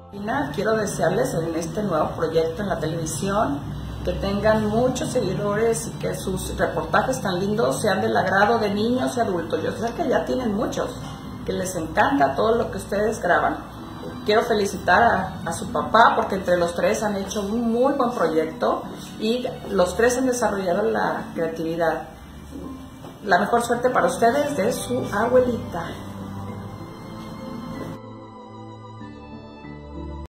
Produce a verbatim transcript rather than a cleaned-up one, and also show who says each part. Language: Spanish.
Speaker 1: Quiero desearles en este nuevo proyecto en la televisión que tengan muchos seguidores y que sus reportajes tan lindos sean del agrado de niños y adultos. Yo sé que ya tienen muchos, que les encanta todo lo que ustedes graban. Quiero felicitar a, a su papá porque entre los tres han hecho un muy buen proyecto y los tres han desarrollado la creatividad. La mejor suerte para ustedes de su abuelita.